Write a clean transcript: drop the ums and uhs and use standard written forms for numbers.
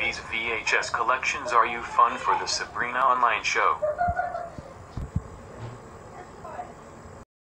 these VHS collections are you fun for the Sabrina online show?